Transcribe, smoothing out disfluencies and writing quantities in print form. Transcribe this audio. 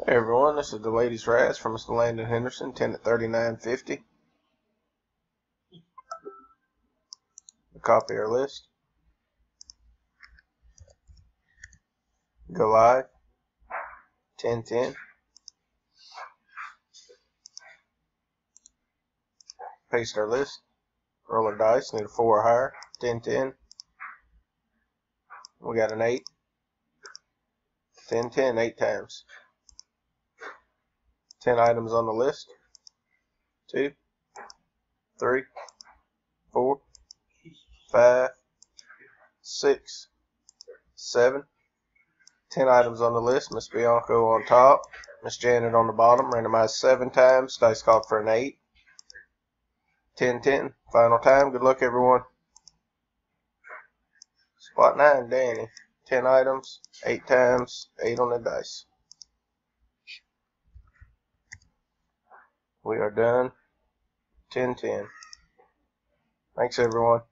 Hey everyone, this is the ladies' razz from Mr. Landon Henderson, 10 at 39.50. Copy our list. Go live. 10-10. Paste our list. Roll our dice. Need a 4 or higher. 10-10. We got an 8. 10-10, 8 times. 10 items on the list. 2, 3, 4, 5, 6, 7. 10 items on the list. Miss Bianco on top. Miss Janet on the bottom. Randomized 7 times. Dice called for an 8. 10-10. Final time. Good luck, everyone. Spot 9, Danny. 10 items. 8 times. 8 on the dice. We are done. 10-10. Thanks, everyone.